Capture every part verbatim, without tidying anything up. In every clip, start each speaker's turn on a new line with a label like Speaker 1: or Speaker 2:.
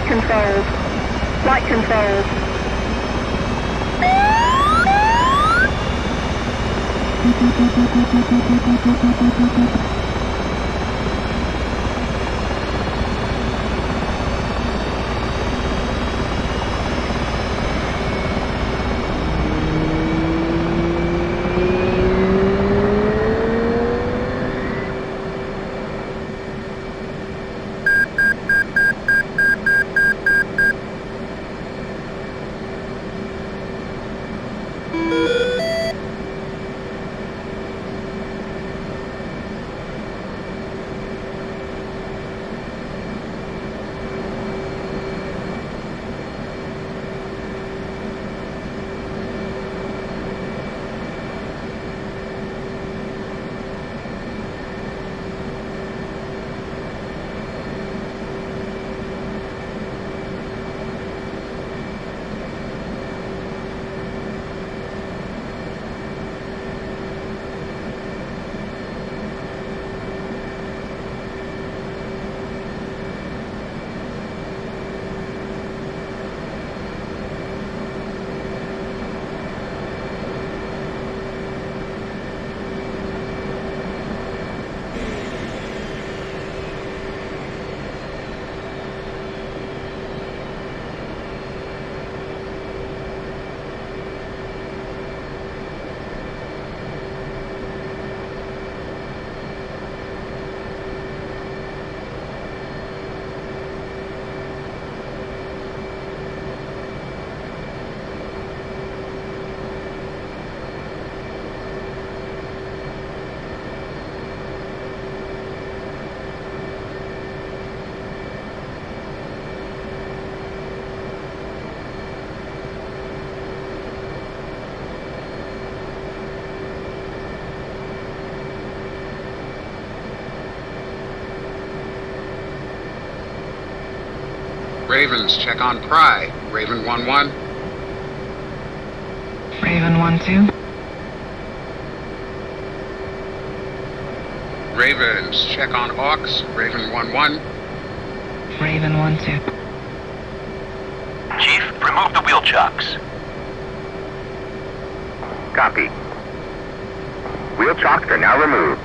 Speaker 1: controls. Flight controls.
Speaker 2: Ravens, check on Pry. Raven one one.
Speaker 3: Raven one two.
Speaker 2: Ravens, check on Hawks. Raven one one.
Speaker 3: Raven one two.
Speaker 4: Chief, remove the wheel chocks.
Speaker 5: Copy. Wheel chocks are now removed.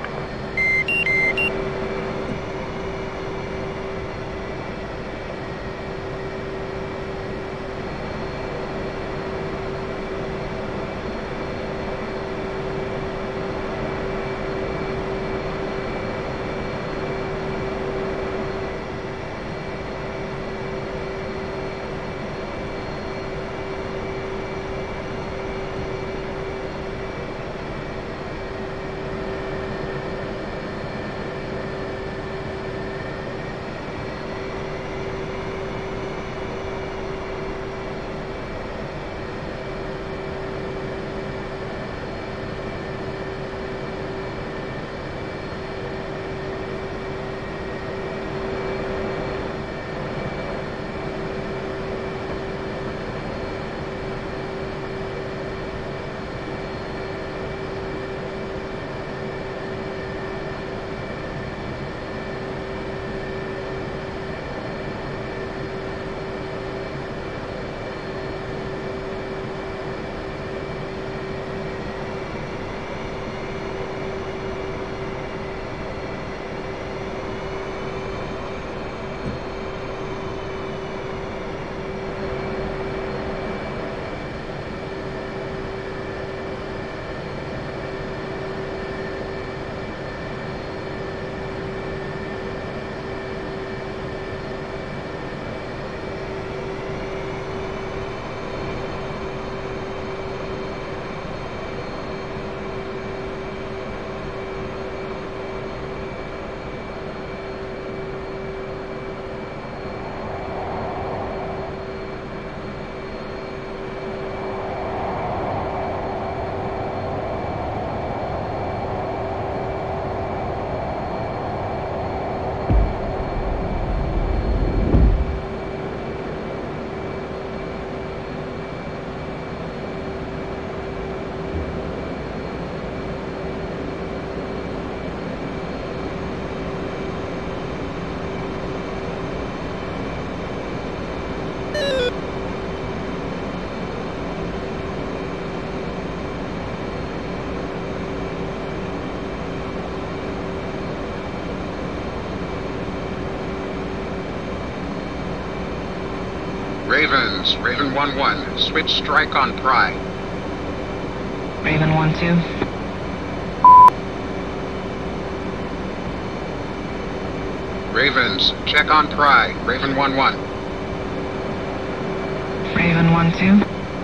Speaker 2: Ravens, Raven one one, switch strike on Pry.
Speaker 3: Raven one two.
Speaker 2: Ravens, check on Pry, Raven one one.
Speaker 3: Raven one two.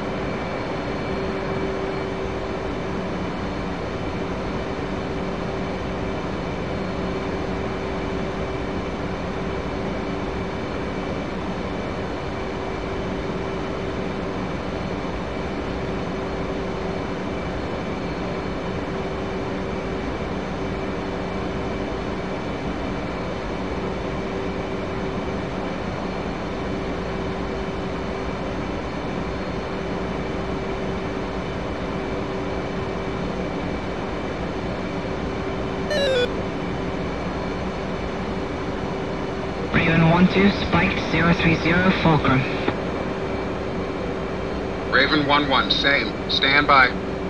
Speaker 3: Raven one two, Spike zero three zero, Fulcrum.
Speaker 2: Raven one one, same, stand by.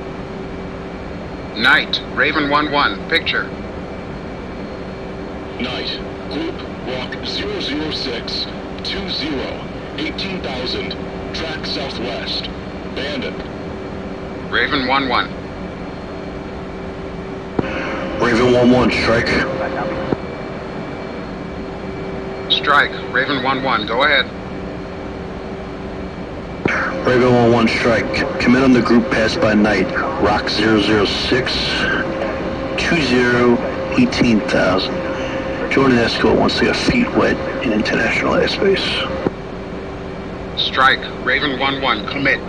Speaker 2: Knight, Raven one one, picture.
Speaker 6: Knight, Group Rock zero zero six two zero, eighteen thousand, track southwest, Bandit.
Speaker 2: Raven one one.
Speaker 7: Raven one one, strike.
Speaker 2: Strike, Raven one one, go ahead.
Speaker 7: Raven one one, strike. Commit on the group passed by Knight. Rock zero zero six two zero, eighteen thousand. Jordan Escort wants to get feet wet in international airspace.
Speaker 2: Strike, Raven one one, commit.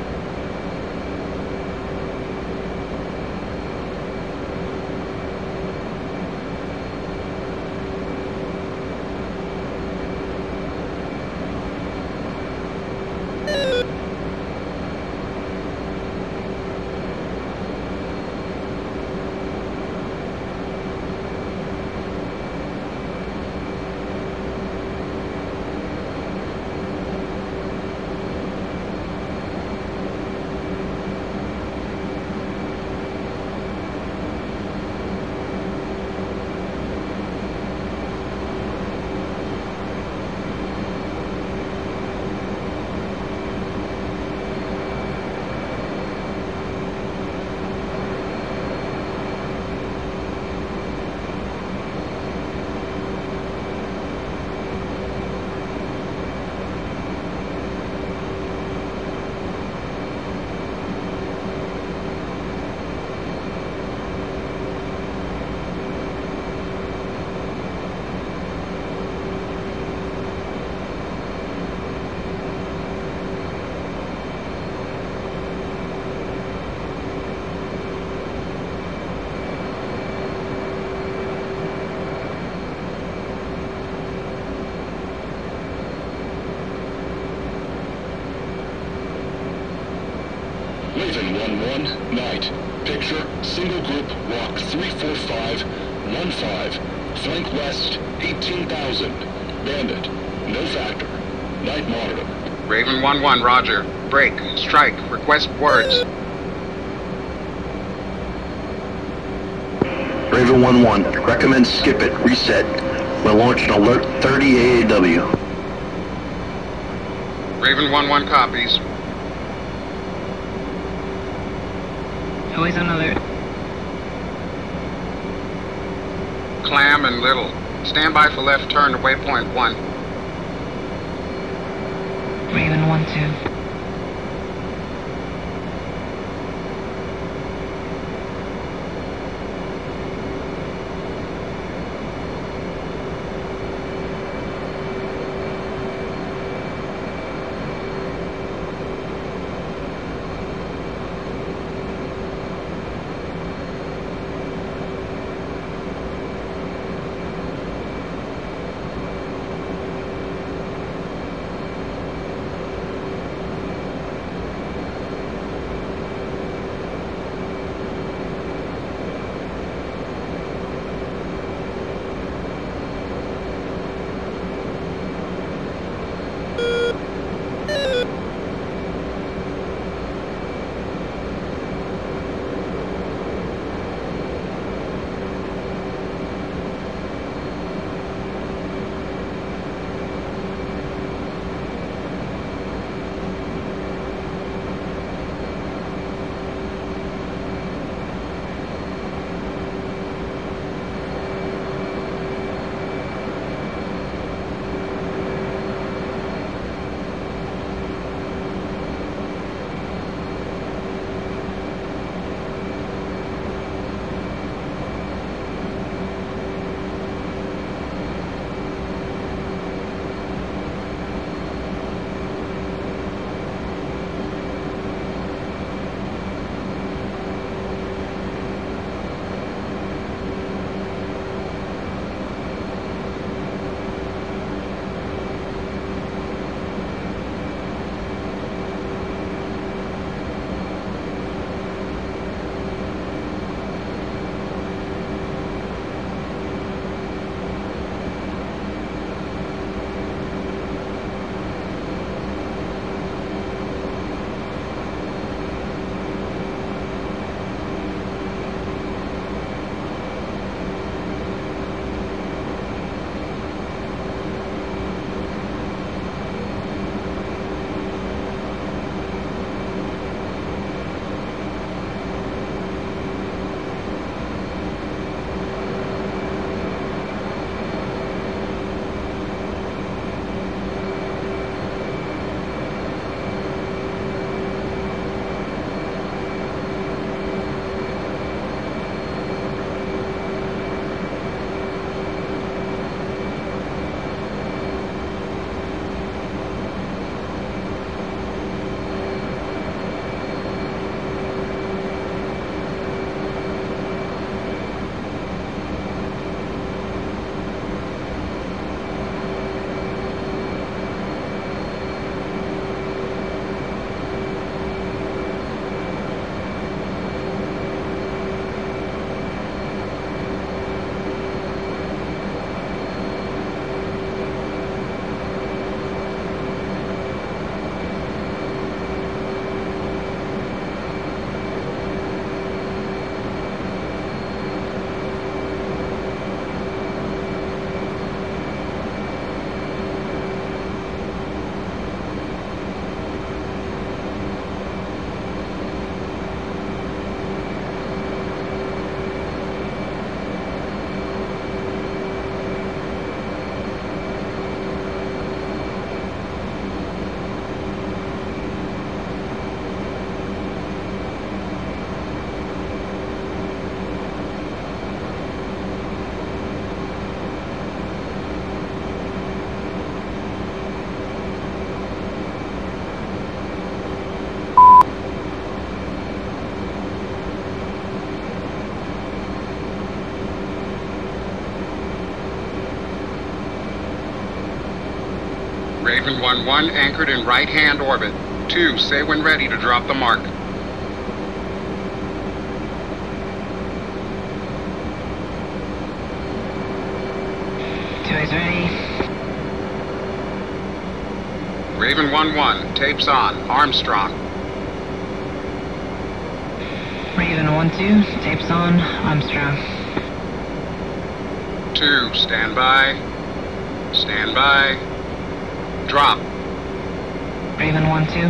Speaker 6: Raven one one, Knight. Picture, single group, walk three four five one five, flank west, eighteen thousand. Bandit, no factor. Night monitor.
Speaker 2: Raven one one, roger. Break, strike, request words.
Speaker 7: Raven one one, recommend skip it, reset. We'll launch an alert thirty A A W.
Speaker 2: Raven one one copies.
Speaker 3: Always on alert.
Speaker 2: Clam and Little. Stand by for left turn to waypoint one.
Speaker 3: Raven one two.
Speaker 2: Raven one one anchored in right-hand orbit. two, say when ready to drop the mark.
Speaker 3: Two is ready.
Speaker 2: Raven one one, tapes on. Armstrong.
Speaker 3: Raven one two, tapes on. Armstrong.
Speaker 2: two, stand by. Stand by. Drop.
Speaker 3: Raven one two.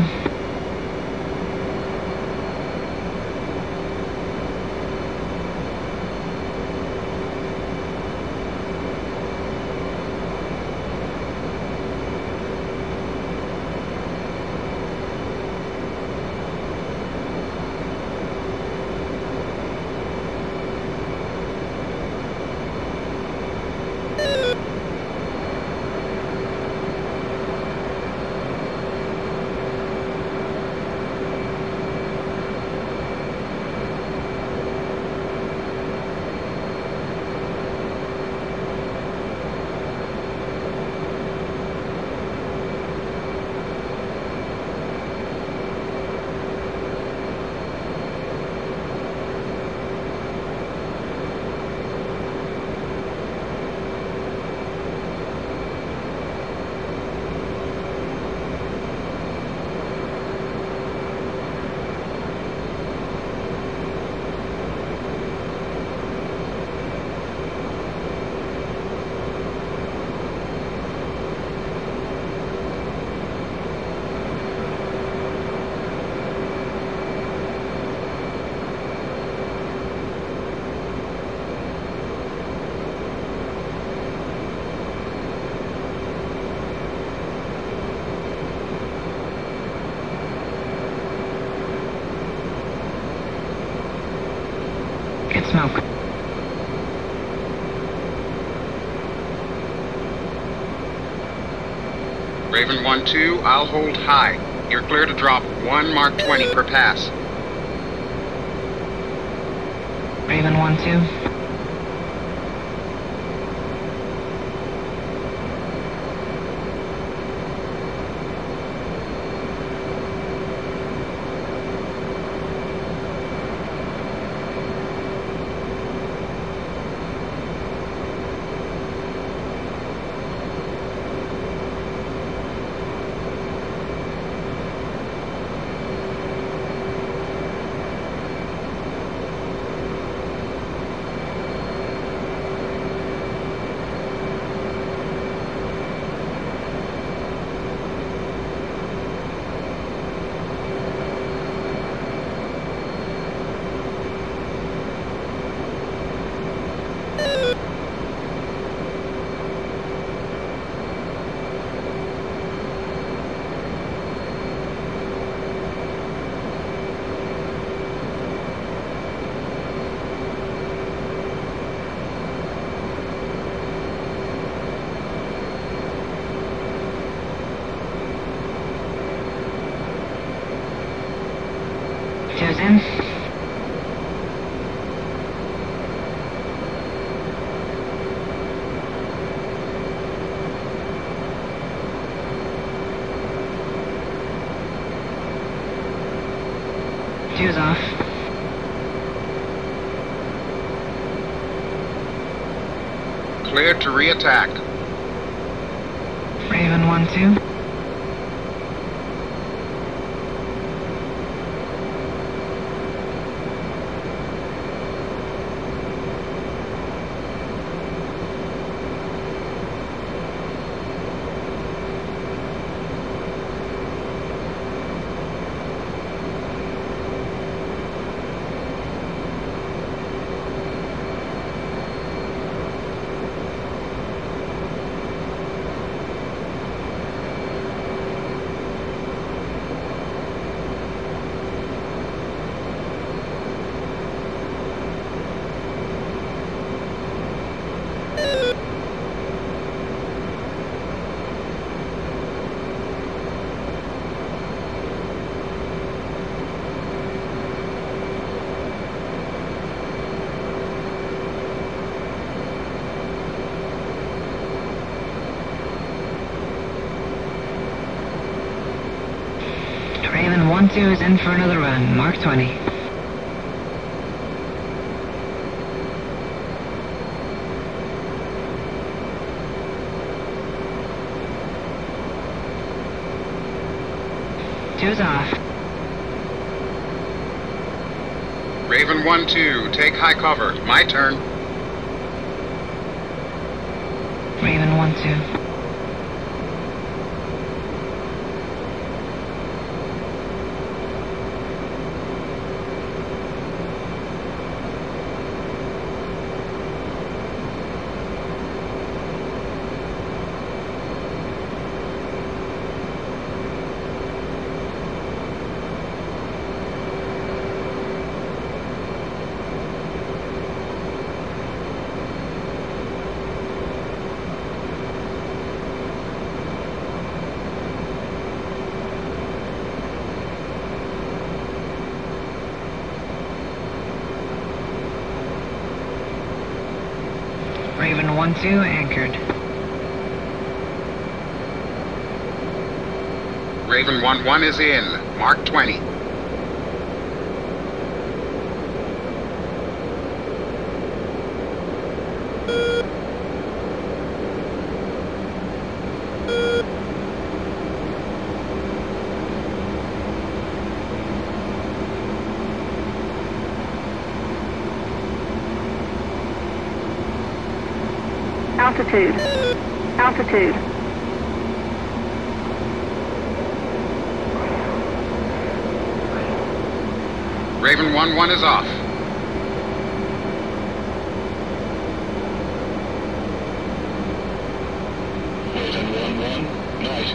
Speaker 3: Get smoke.
Speaker 2: Raven one two, I'll hold high. You're clear to drop one Mark twenty per pass.
Speaker 3: Raven one two. Two's in. Two's off.
Speaker 2: Cleared to re-attack.
Speaker 3: Raven one two. one two is in for another run. Mark twenty. Two's off.
Speaker 2: Raven one two, take high cover. My turn.
Speaker 3: Raven one two. Raven one two anchored.
Speaker 2: Raven one one is in. Mark twenty.
Speaker 1: Altitude. Altitude.
Speaker 2: Raven one one is off.
Speaker 6: Raven one one, night.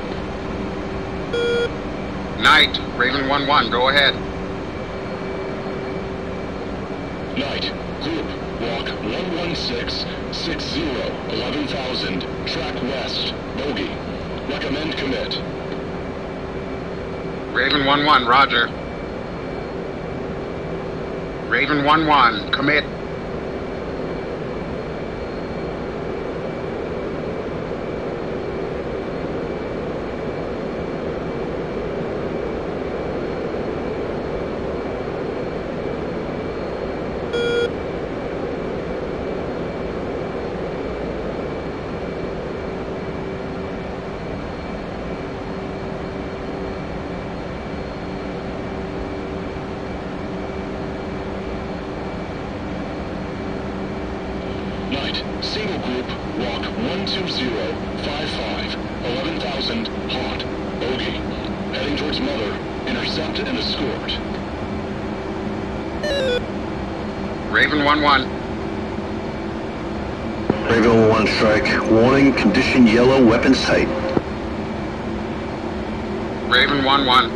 Speaker 2: Night. Raven one one, go ahead.
Speaker 6: Night. Group, walk one one six, six zero, eleven thousand, track west, bogey. Recommend commit.
Speaker 2: Raven one one, roger. Raven one one, commit.
Speaker 6: Night. Single group, walk one two zero, five five, eleven thousand, hot, bogey. Heading towards Mother, intercept and escort.
Speaker 2: Raven one one.
Speaker 7: Raven one one strike. Warning, condition yellow, weapons tight.
Speaker 2: Raven one one.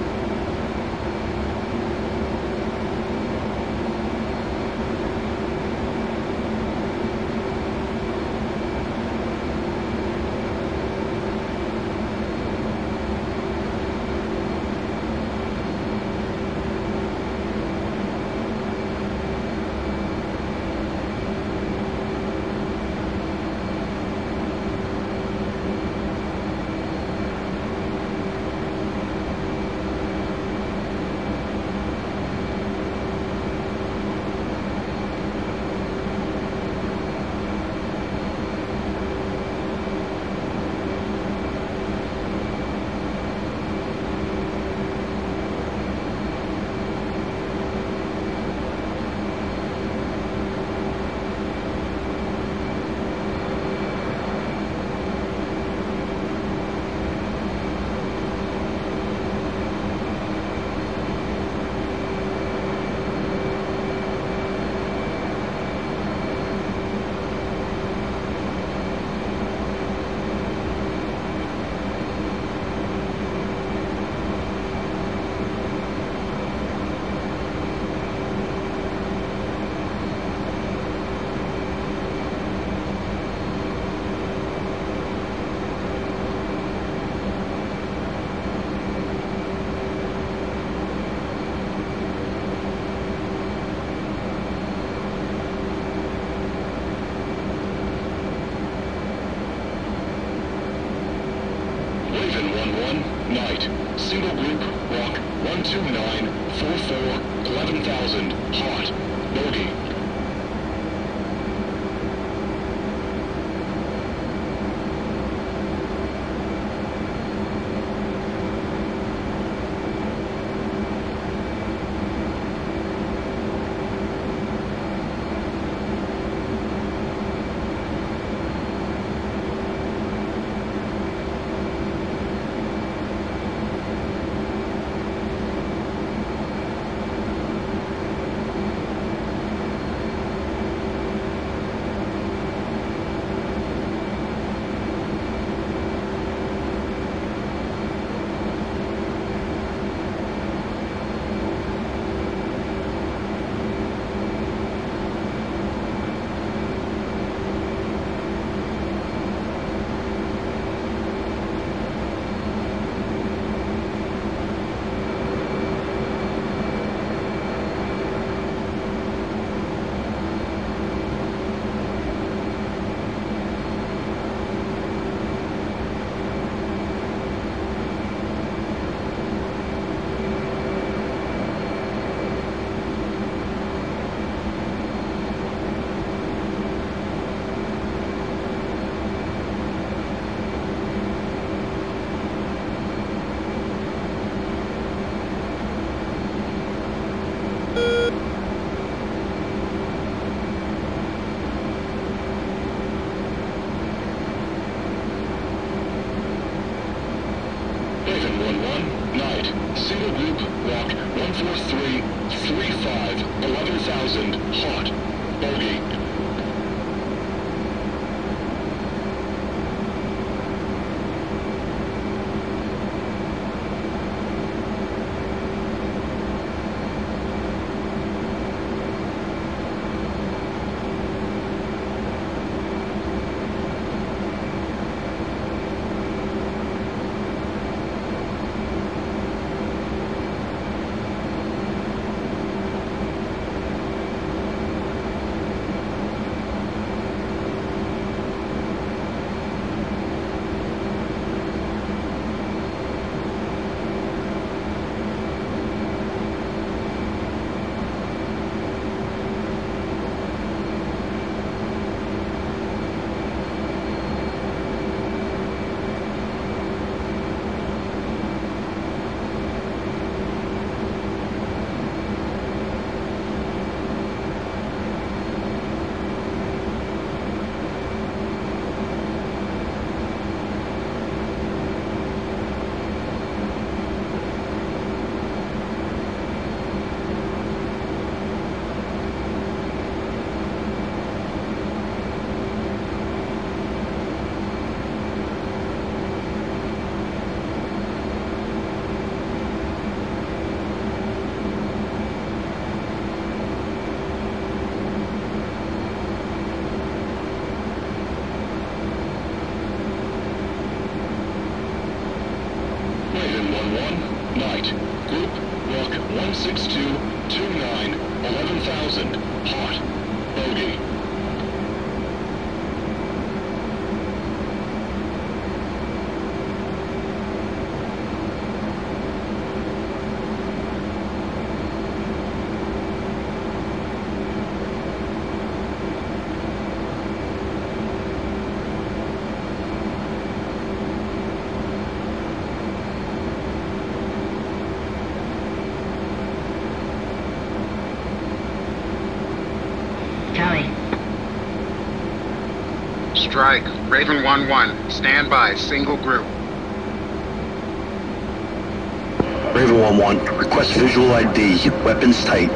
Speaker 6: Raven one one, night. Single group, walk one two nine four four, eleven thousand, hot. Bogey. Raven one one, night. Single group, walk one four three, three five, eleven thousand, hot. Bogey. Raven one one, night. Group, walk one six two, two nine, eleven thousand, hot. Bogey.
Speaker 3: Kelly.
Speaker 2: Strike. Raven one one. Stand by. Single group.
Speaker 7: Raven one one, request visual I D. Weapons tight.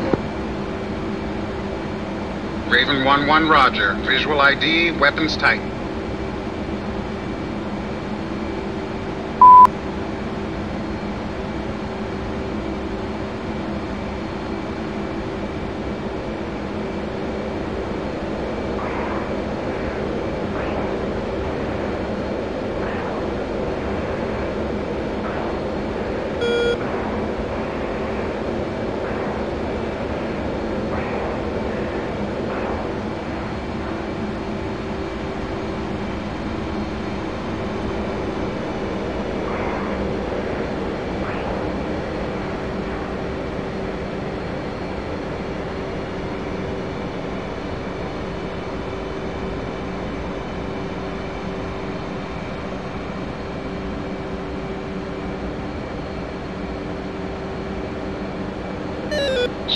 Speaker 2: Raven one one, roger. Visual I D, weapons tight.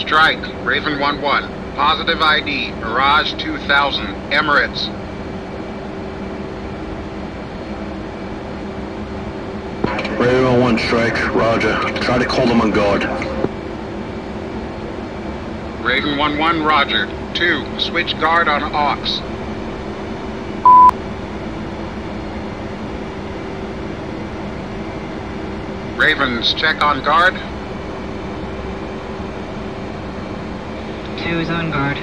Speaker 2: Strike, Raven one one. Positive I D, Mirage two thousand, Emirates.
Speaker 7: Raven one one strike, roger. Try to call them on guard.
Speaker 2: Raven one one, roger. two, switch guard on Aux. Ravens, check on guard.
Speaker 3: Two is on guard.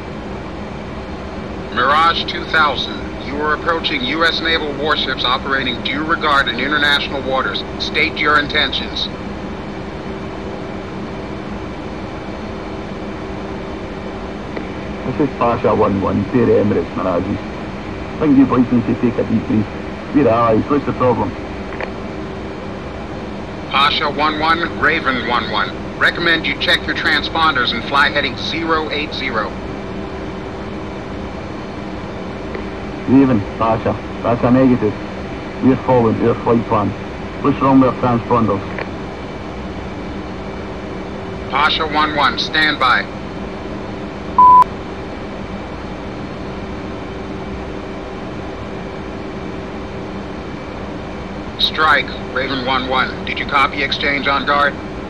Speaker 2: Mirage two thousand, you are approaching U S naval warships operating due regard in international waters. State your intentions.
Speaker 8: This is Pasha one one, dear Emirates Mirages. I think you boys need to take a deep breath. We're allies, what's the problem?
Speaker 2: Pasha one one, Raven one one. Recommend you check your transponders and fly heading zero eight zero.
Speaker 8: Raven, Pasha, that's a negative. We're following our flight plan. What's wrong with our transponders?
Speaker 2: Pasha one one, stand by. Strike, Raven one one. Did you copy exchange on guard?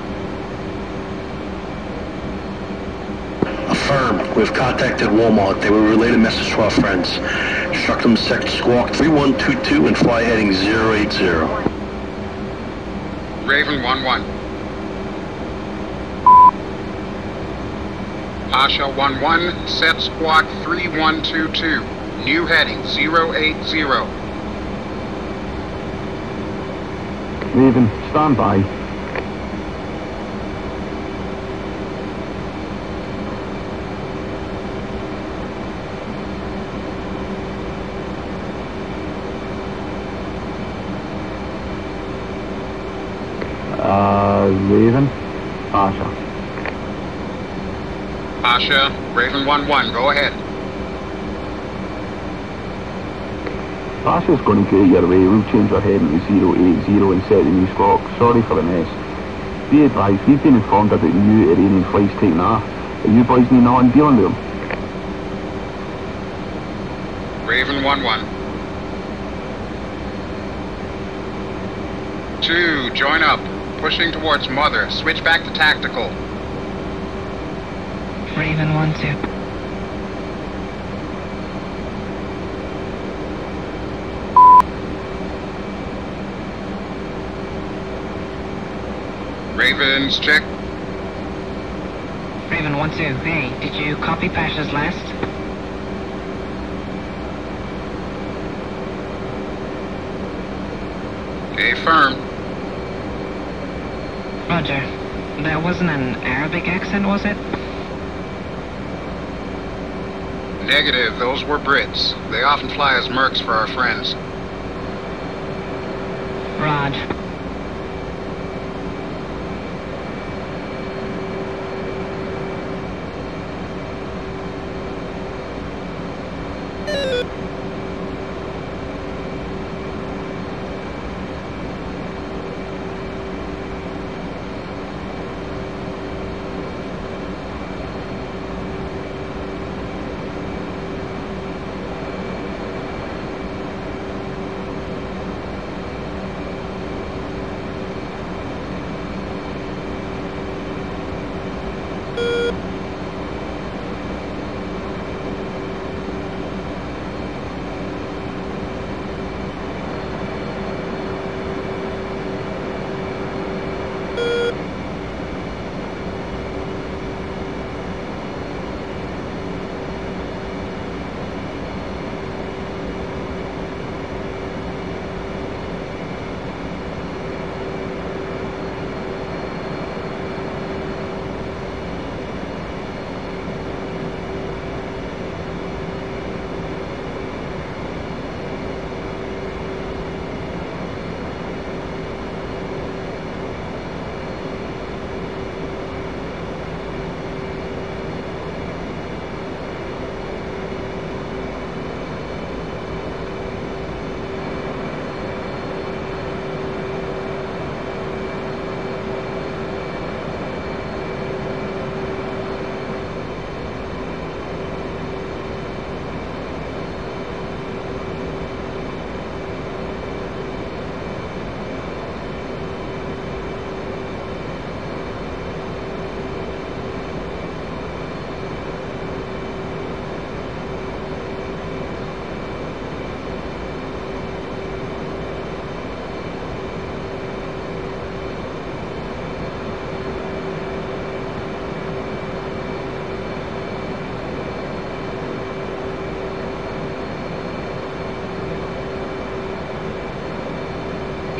Speaker 7: Affirm. We've contacted Walmart. They will relay the message to our friends. Instruct them to sector squawk three one two two and fly heading zero eight zero.
Speaker 2: Raven one one. Pasha one one, set squawk three one two two. New heading zero eight zero.
Speaker 8: Raven, stand by. Uh, Raven, Pasha.
Speaker 2: Pasha, Raven one one, go ahead.
Speaker 8: Pasha's going to get your way. We'll change our heading to zero eight zero and set the new squawk. Sorry for the mess. Be advised, we've been informed about new Iranian flights taking off. Are you boys need on dealing with them?
Speaker 2: Raven one one. Two, join up. Pushing towards Mother. Switch back to tactical.
Speaker 3: Raven one two.
Speaker 2: Ravens, check.
Speaker 3: Raven one two. Hey, did you copy Pasha's last?
Speaker 2: Okay, firm.
Speaker 3: Roger. That wasn't an Arabic accent, was it?
Speaker 2: Negative, those were Brits. They often fly as mercs for our friends.
Speaker 3: Rod.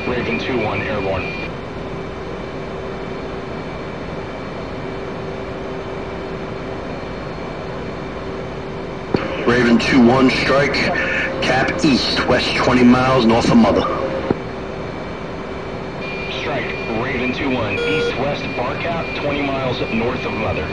Speaker 6: Raven two one airborne.
Speaker 7: Raven two one strike, cap east, west twenty miles north of Mother.
Speaker 6: Strike, Raven two one, east-west bar cap, twenty miles north of Mother.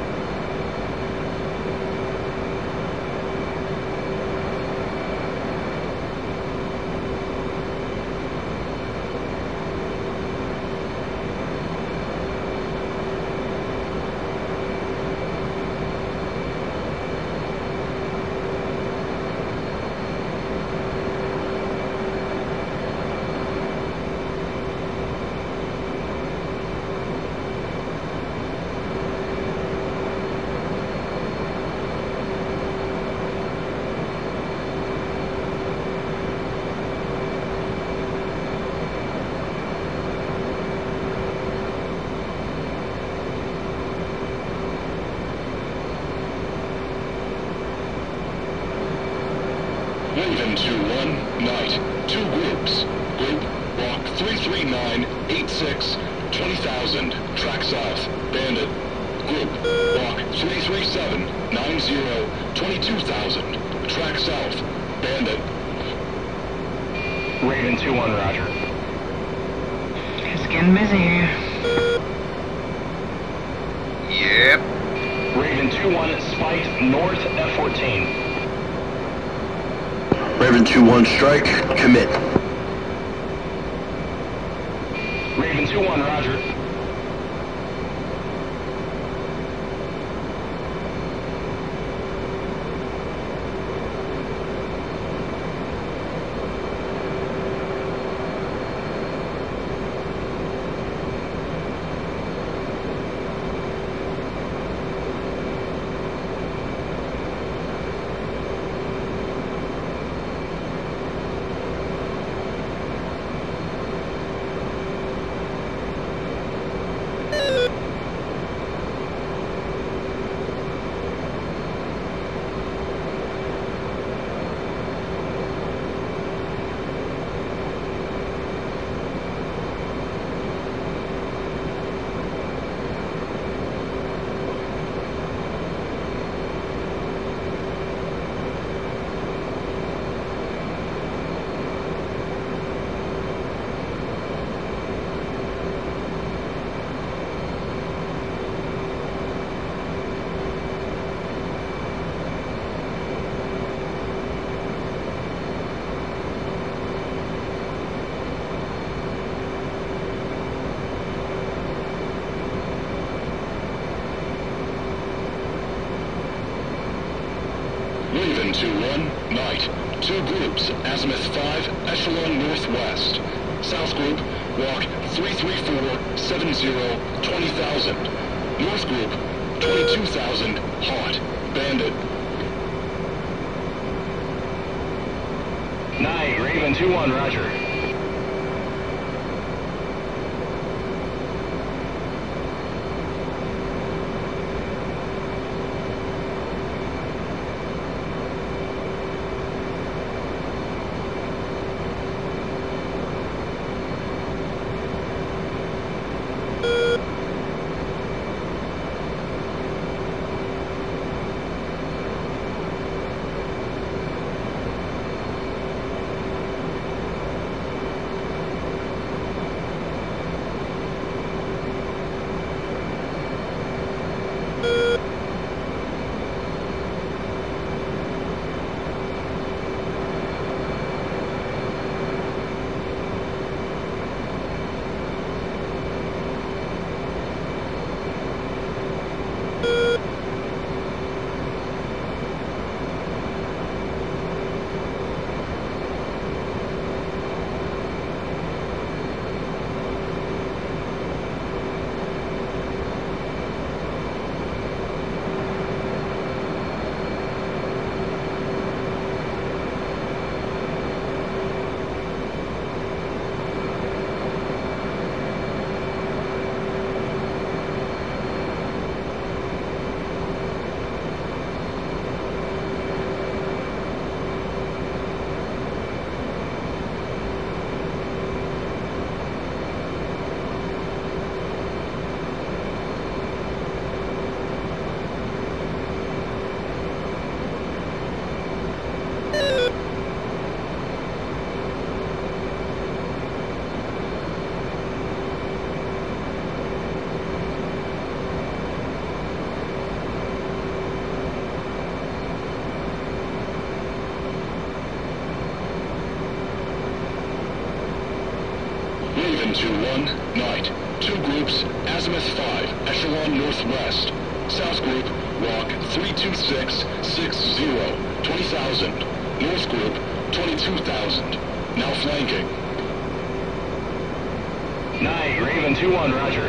Speaker 6: Raven two one, night. Two groups. Group, walk three three nine eight six, twenty thousand, track south, Bandit. Group, walk three three seven nine zero, twenty-two thousand, track south, Bandit. Raven two one, roger.
Speaker 3: It's getting busy here.
Speaker 2: Yep.
Speaker 6: Raven two one, spiked north F fourteen.
Speaker 7: Raven two one strike, commit.
Speaker 6: Raven two one, roger. Raven two one, night. Two groups, azimuth five, echelon northwest. South group, walk three three four seven zero, twenty thousand. North group, twenty-two thousand, hot, Bandit. Night, Raven two one, roger. Raven two one, night. Two groups, Azimuth five, echelon northwest. South group, walk three two six six zero, twenty thousand. North group, twenty-two thousand. Now flanking.
Speaker 4: Night, Raven two one, roger.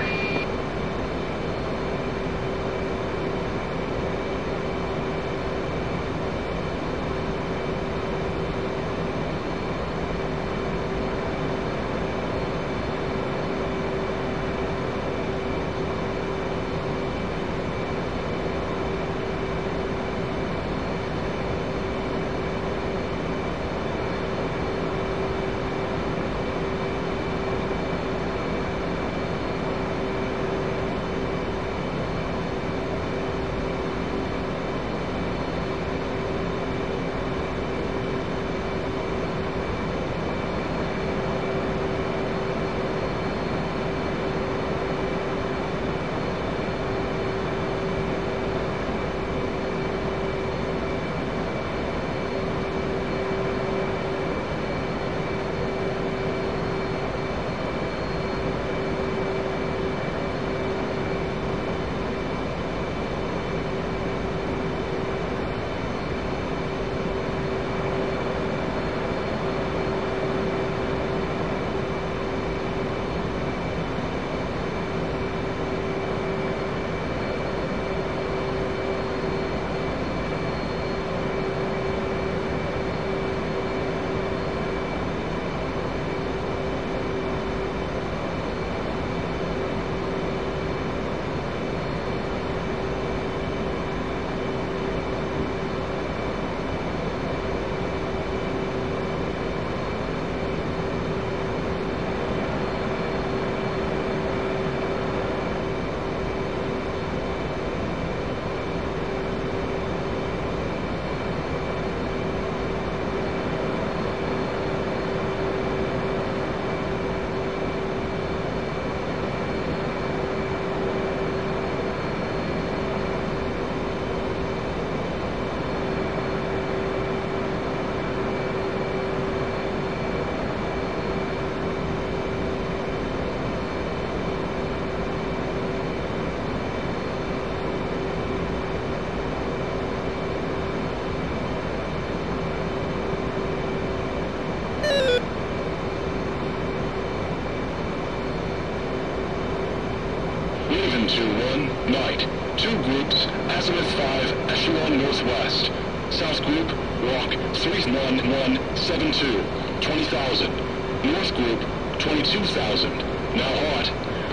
Speaker 6: Night. Two groups, Azimuth five, echelon northwest. South group, walk three one one seven two, twenty thousand. North group, twenty-two thousand. Now hot.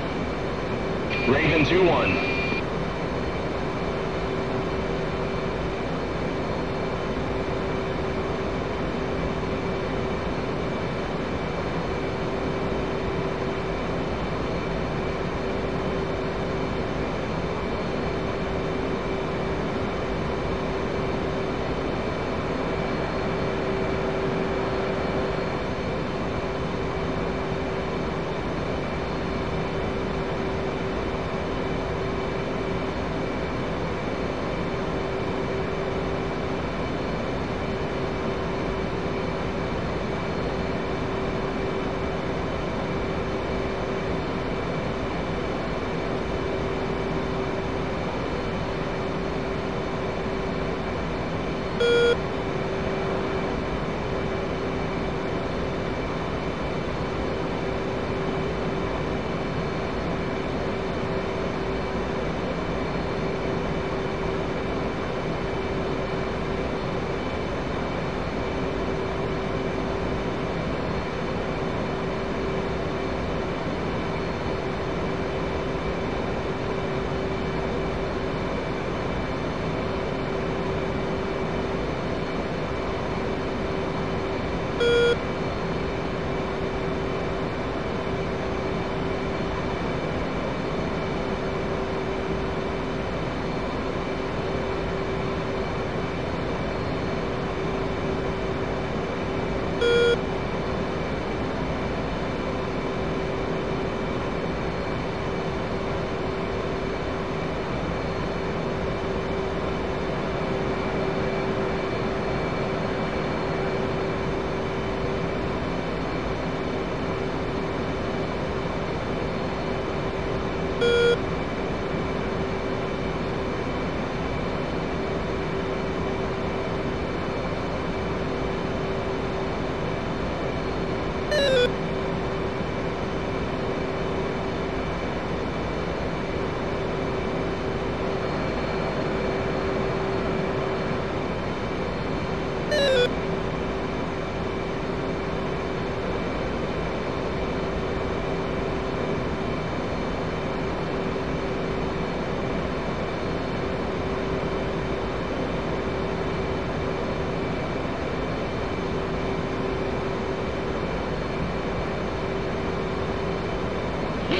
Speaker 4: Raven two one.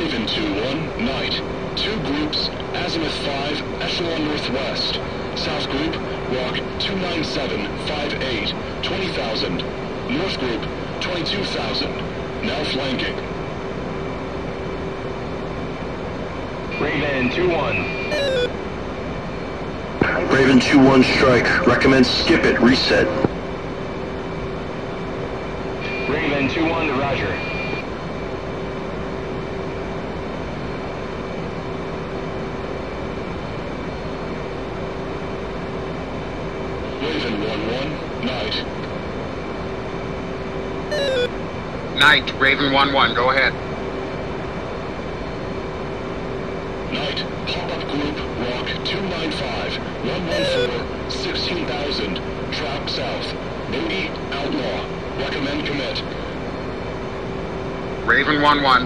Speaker 6: Raven two one, night. Two groups, azimuth five, echelon northwest. South group, walk two nine seven five eight, twenty thousand. North group, twenty-two thousand. Now flanking.
Speaker 4: Raven two one.
Speaker 7: Raven two one strike. Recommend skip it. Reset.
Speaker 4: Raven two one to Roger.
Speaker 6: Raven one one, night.
Speaker 2: Night, Raven one one, go ahead.
Speaker 6: Night, pop-up group, walk two nine five, one one four, sixteen thousand, track south. Bogey, outlaw. Recommend commit.
Speaker 2: Raven one one.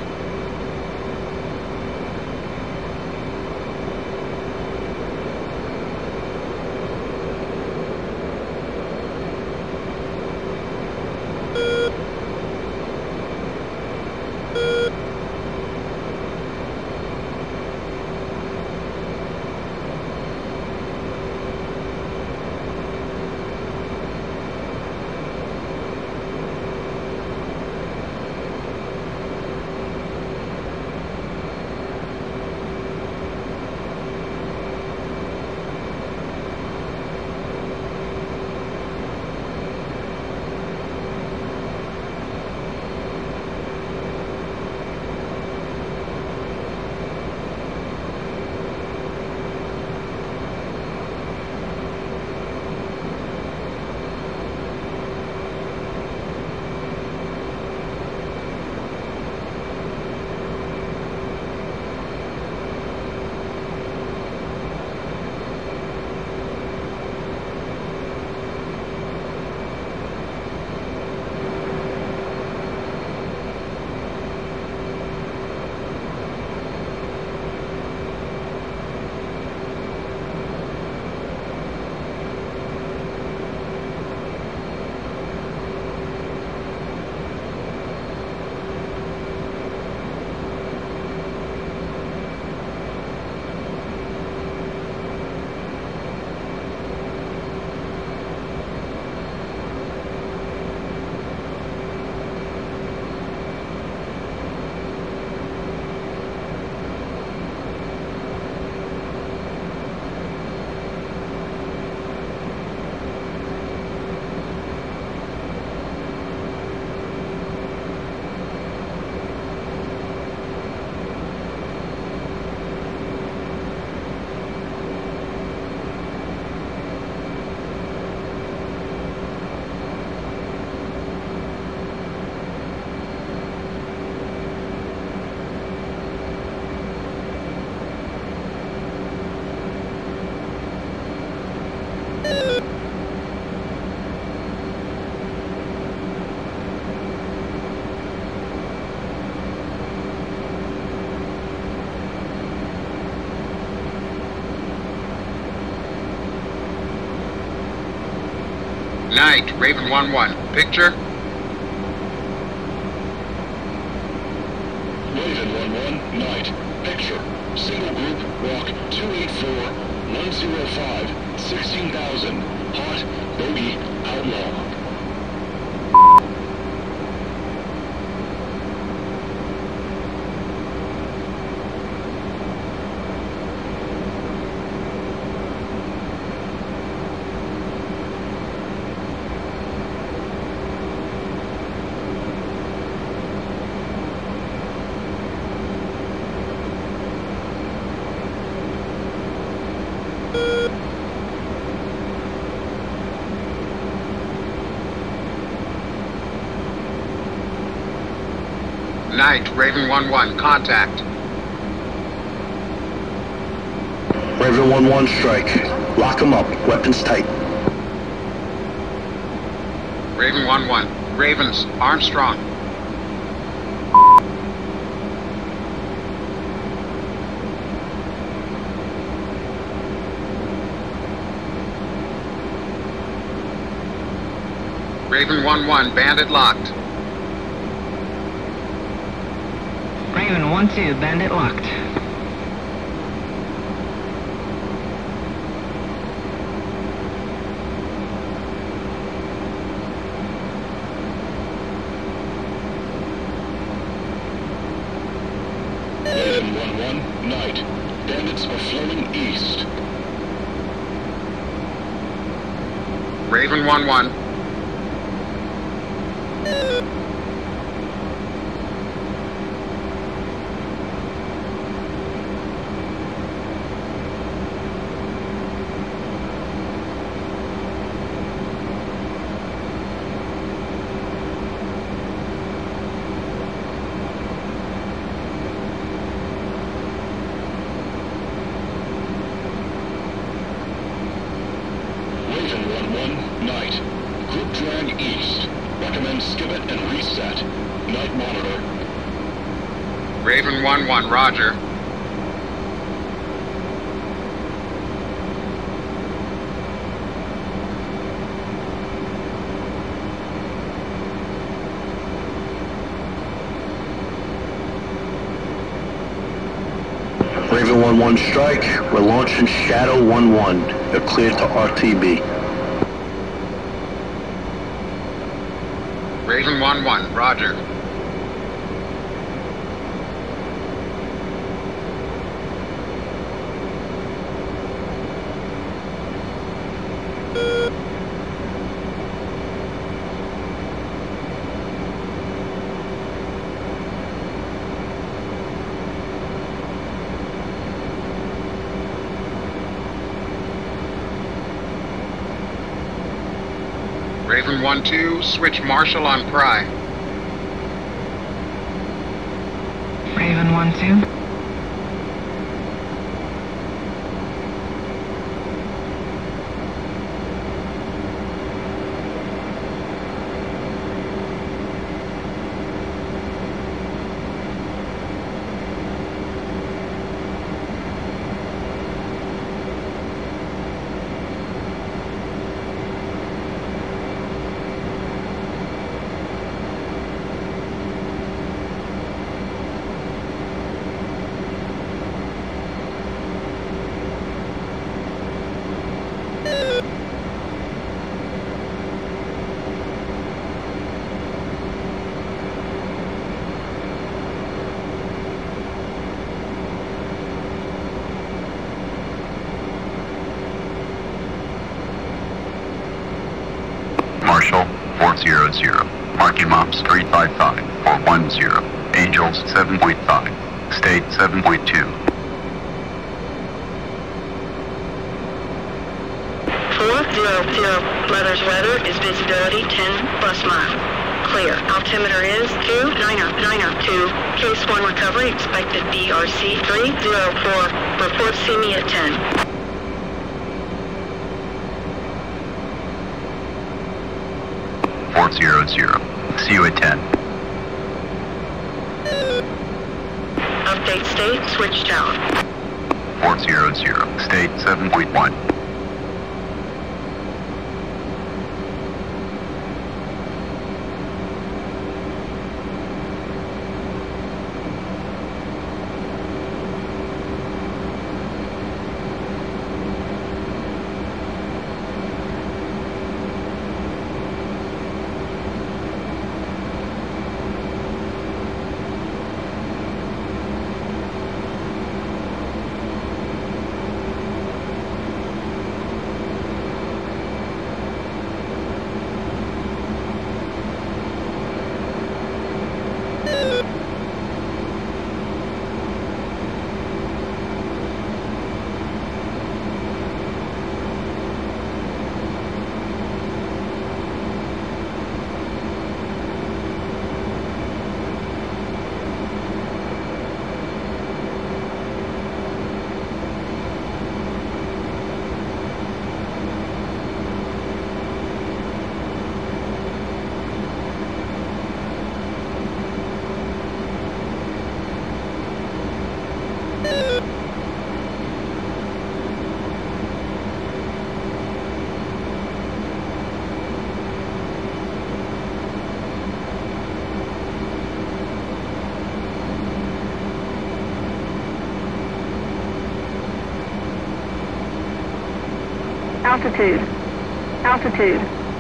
Speaker 2: Night, Raven one one. Picture?
Speaker 6: Raven one one, night. Picture. Single group, walk two eight four, one zero five, sixteen thousand. Hot, bogey, outlaw.
Speaker 2: Night, Raven one one, contact.
Speaker 7: Raven one one strike. Lock them up. Weapons tight.
Speaker 2: Raven one one. Ravens, Armstrong. Raven one one, bandit locked.
Speaker 3: Raven one two, Bandit locked.
Speaker 6: Raven one one, night. Bandits are flowing east.
Speaker 2: Raven one one.
Speaker 6: Raven one one, night. Group drag east. Recommend skip it and reset. Night monitor.
Speaker 2: Raven one one, roger.
Speaker 7: Raven one one strike, we're launching Shadow one one. You're cleared to R T B.
Speaker 2: Raven one one, roger. Raven one two, switch Marshall on Pry.
Speaker 3: Raven one two.
Speaker 9: Marshall, four zero zero. Marking Mops three five five, four one zero. Angels, seven point five. State, seven point two.
Speaker 1: four zero zero. Mother's weather is visibility ten plus mile. Clear. Altimeter is two nine zero nine zero two. Case one recovery expected B R C three zero four. Report see me at ten.
Speaker 9: four zero zero. See you at ten.
Speaker 1: Update state, switch tower.
Speaker 9: four zero zero. State, seven point one.
Speaker 1: Altitude. Altitude.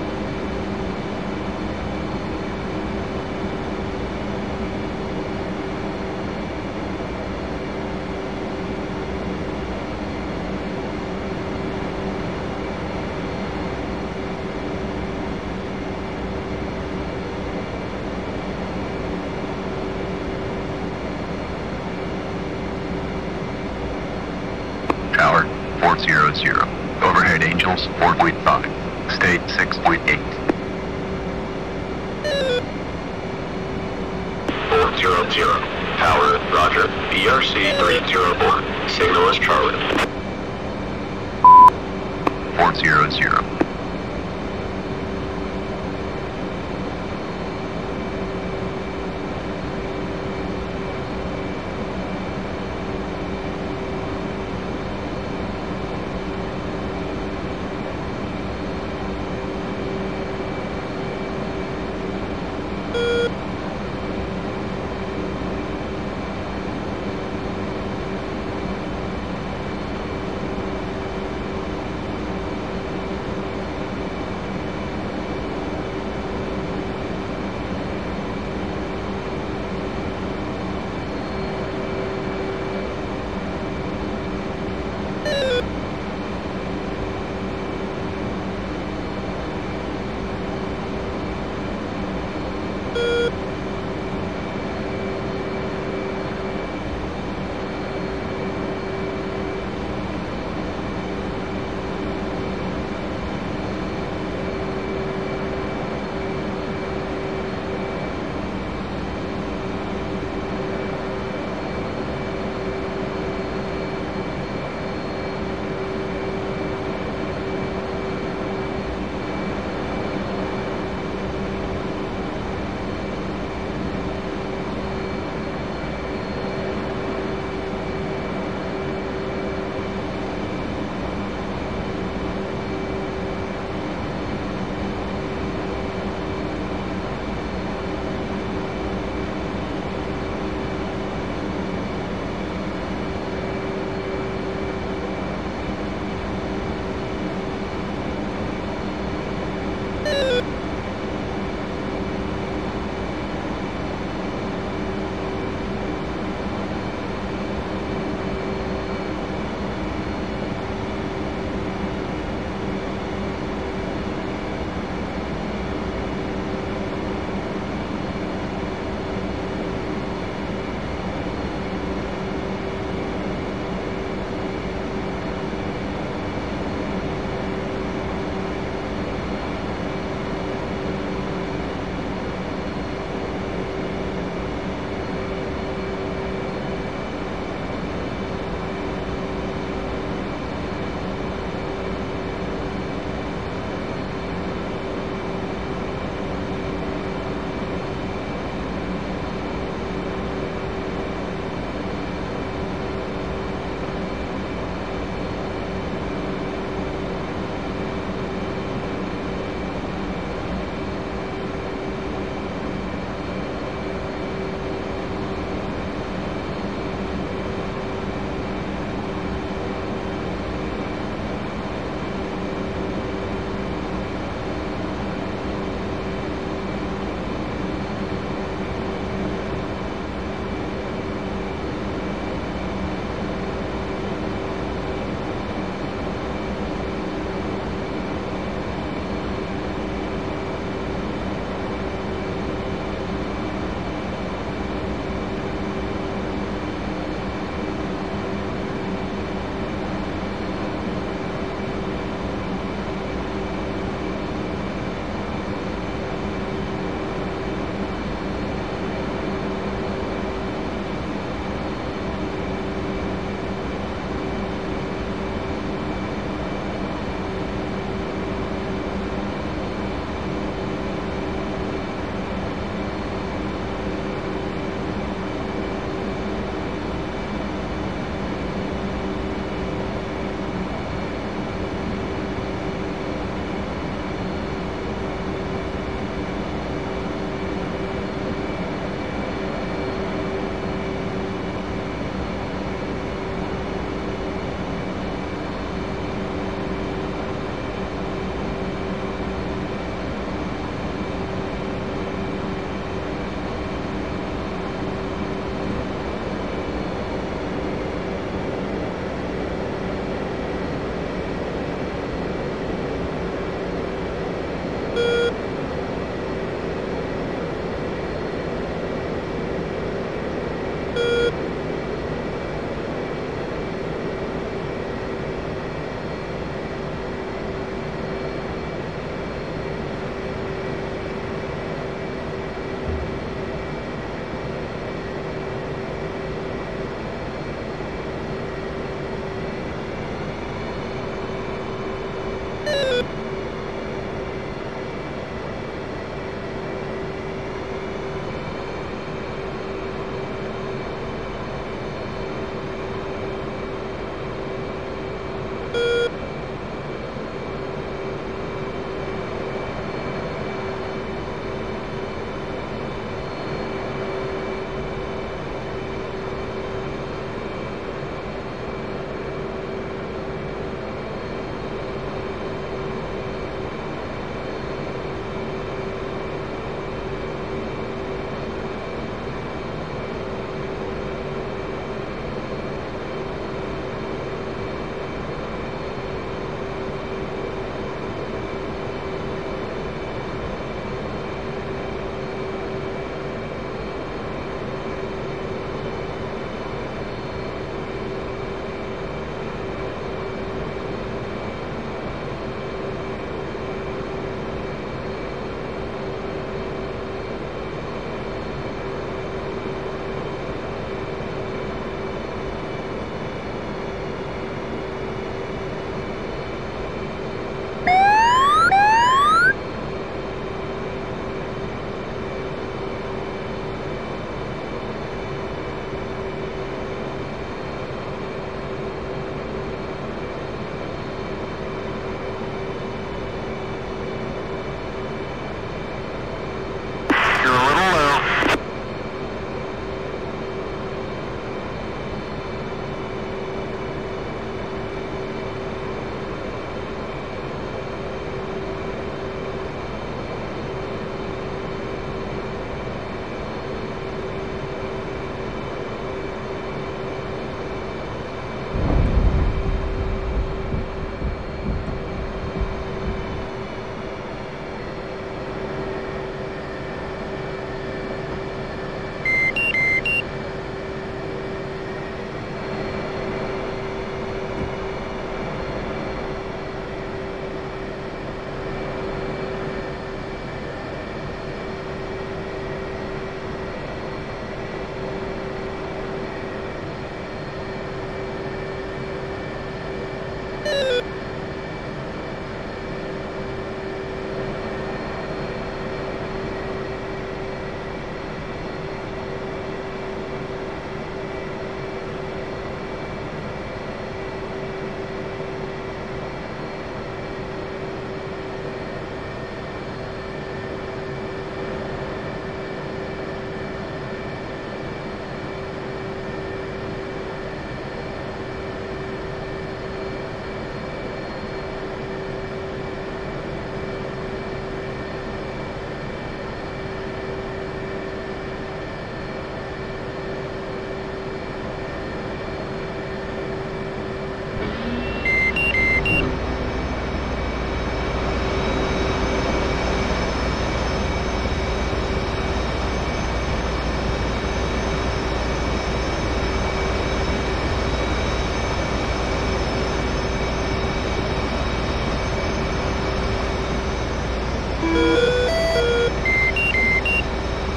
Speaker 9: Tower, four zero zero. Overhead Angels, four point five. State, six point eight.
Speaker 6: four zero zero. Tower, roger. B R C three zero four. Signal is Charlie.
Speaker 9: four zero zero.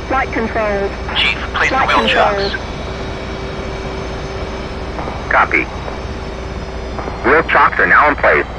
Speaker 1: Flight controls.
Speaker 10: Chief, place the
Speaker 1: Flight
Speaker 10: wheel
Speaker 1: controls.
Speaker 10: chocks.
Speaker 5: Copy. Wheel chocks are now in place.